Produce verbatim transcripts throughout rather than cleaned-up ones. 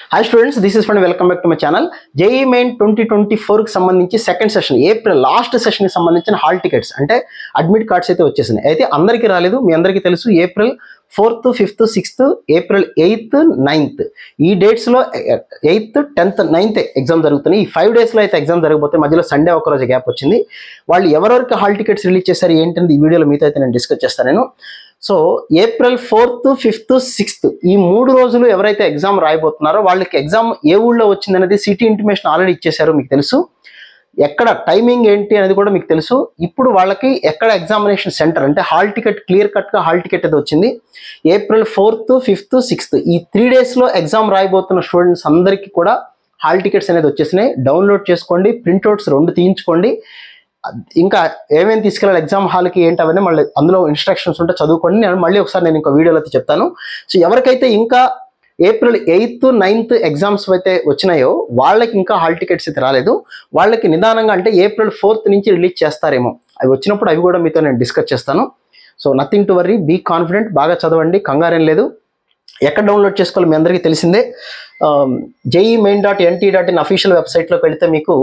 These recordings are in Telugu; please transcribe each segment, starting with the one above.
Hi students, this is Fun. Welcome back to my channel. J E E Main twenty twenty-four కి సంబంధించి second session April last session కి సంబంధించిన హాల్ టికెట్స్ అంటే అడ్మిట్ కార్డ్స్ అయితే వచ్చేసినాయి. అయితే అందరికీ రాలేదు, మీ అందరికీ తెలుసు. April fourth fifth sixth April eighth ninth ఈ డేట్స్లో ఎయిత్ టెన్త్ నైన్త్ ఎగ్జామ్ జరుగుతున్నాయి. ఈ ఫైవ్ డేస్లో అయితే ఎగ్జామ్ జరిగిపోతే మధ్యలో సండే ఒకరోజు గ్యాప్ వచ్చింది. వాళ్ళు ఎవరెవరికి హాల్ టికెట్స్ రిలీజ్ చేశారు ఏంటంటే ఈ వీడియోలో మీతో అయితే నేను డిస్కస్ చేస్తాను నేను. So April fourth fifth sixth ఈ మూడు రోజులు ఎవరైతే ఎగ్జామ్ రాయబోతున్నారో వాళ్ళకి ఎగ్జామ్ ఏ ఊళ్ళో వచ్చిందనేది సిటీ ఇంటిమేషన్ ఆల్రెడీ ఇచ్చేశారు, మీకు తెలుసు. ఎక్కడ టైమింగ్ ఏంటి అనేది కూడా మీకు తెలుసు. ఇప్పుడు వాళ్ళకి ఎక్కడ ఎగ్జామినేషన్ సెంటర్ అంటే హాల్ టికెట్ క్లియర్ కట్గా హాల్ టికెట్ అయితే వచ్చింది. ఏప్రిల్ ఫోర్త్ ఫిఫ్త్ సిక్స్త్ ఈ త్రీ డేస్లో ఎగ్జామ్ రాయబోతున్న స్టూడెంట్స్ అందరికీ కూడా హాల్ టికెట్స్ అనేది వచ్చేసినాయి. డౌన్లోడ్ చేసుకోండి, ప్రింట్అవుట్స్ రెండు తీయించుకోండి. ఇంకా ఏమేమి తీసుకెళ్ళాలి ఎగ్జామ్ హాల్కి ఏంటి అవన్నీ మళ్ళీ అందులో ఇన్స్ట్రక్షన్స్ ఉంటే చదువుకోండి. నేను మళ్ళీ ఒకసారి నేను ఇంకో వీడియోలో అయితే చెప్తాను. సో ఎవరికైతే ఇంకా ఏప్రిల్ ఎయిత్ నైన్త్ ఎగ్జామ్స్ అయితే వచ్చినాయో వాళ్ళకి ఇంకా హాల్ టికెట్స్ అయితే రాలేదు. వాళ్ళకి నిదానంగా అంటే ఏప్రిల్ ఫోర్త్ నుంచి రిలీజ్ చేస్తారేమో. అవి వచ్చినప్పుడు అవి కూడా మీతో నేను డిస్కస్ చేస్తాను. So nothing to worry, be confident, బాగా చదవండి, కంగారేం లేదు. ఎక్కడ డౌన్లోడ్ చేసుకోవాలి మీ అందరికీ తెలిసిందే. JEE main dot NT dot in official వెబ్సైట్లోకి వెళితే మీకు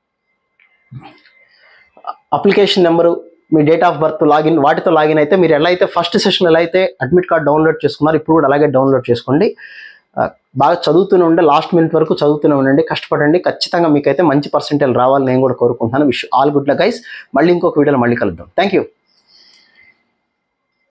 అప్లికేషన్ నెంబరు, మీ డేట్ ఆఫ్ బర్త్, లాగిన్ వాటితో లాగిన్ అయితే మీరు ఎలా అయితే ఫస్ట్ సెషన్ ఎలా అయితే అడ్మిట్ కార్డ్ డౌన్లోడ్ చేసుకున్నారు ఇప్పుడు కూడా అలాగే డౌన్లోడ్ చేసుకోండి. బాగా చదువుతూనే ఉండే, లాస్ట్ మినిట్ వరకు చదువుతూనే ఉండండి, కష్టపడండి. ఖచ్చితంగా మీకైతే మంచి పర్సెంటేజ్ రావాలని నేను కూడా కోరుకుంటున్నాను. Wish all good luck guys. మళ్ళీ ఇంకొక వీడియోలో మళ్ళీ కలుద్దాం. Thank you.